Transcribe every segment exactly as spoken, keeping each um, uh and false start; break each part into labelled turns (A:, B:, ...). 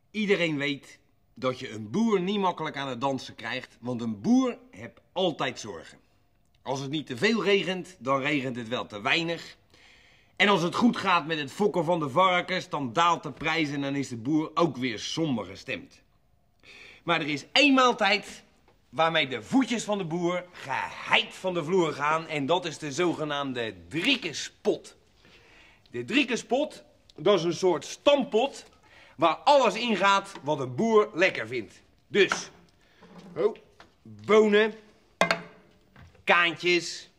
A: Iedereen weet dat je een boer niet makkelijk aan het dansen krijgt, want een boer heeft altijd zorgen. Als het niet te veel regent, dan regent het wel te weinig. En als het goed gaat met het fokken van de varkens, dan daalt de prijs en dan is de boer ook weer somber gestemd. Maar er is één maaltijd waarmee de voetjes van de boer geheid van de vloer gaan en dat is de zogenaamde driekespot. De driekespot, dat is een soort stampot waar alles in gaat wat een boer lekker vindt. Dus, oh, bonen, kaantjes,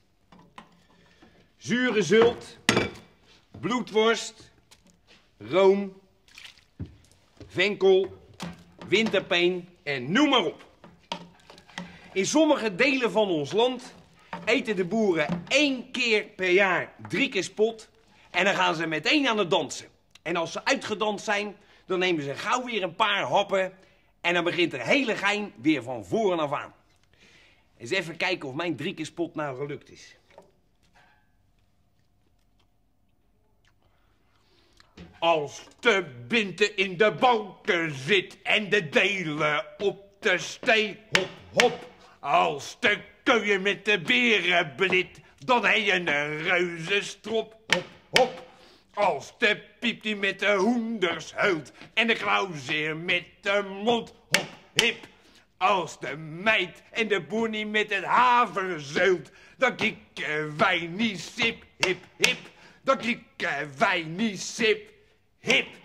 A: zure zult, bloedworst, room, venkel, winterpeen en noem maar op. In sommige delen van ons land eten de boeren één keer per jaar driekespot en dan gaan ze meteen aan het dansen. En als ze uitgedanst zijn, dan nemen ze gauw weer een paar happen en dan begint er hele gein weer van voren af aan. Eens even kijken of mijn driekespot nou gelukt is.
B: Als de binte in de balken zit en de delen op de stee, hop, hop. Als de koeien met de beren blit, dan heb je een reuzenstrop, hop, hop. Als de piep die met de hoenders huilt en de klauwzeer met de mond, hop, hip. Als de meid en de boer niet met het haver zeult, dan kikken wij niet sip, hip, hip. Dan kikken wij niet sip, hip.